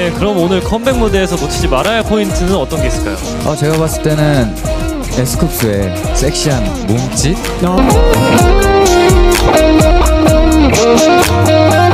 네, 그럼 오늘 컴백 무대에서 놓치지 말아야 할 포인트는 어떤 게 있을까요? 제가 봤을 때는 에스쿱스의 섹시한 몸짓?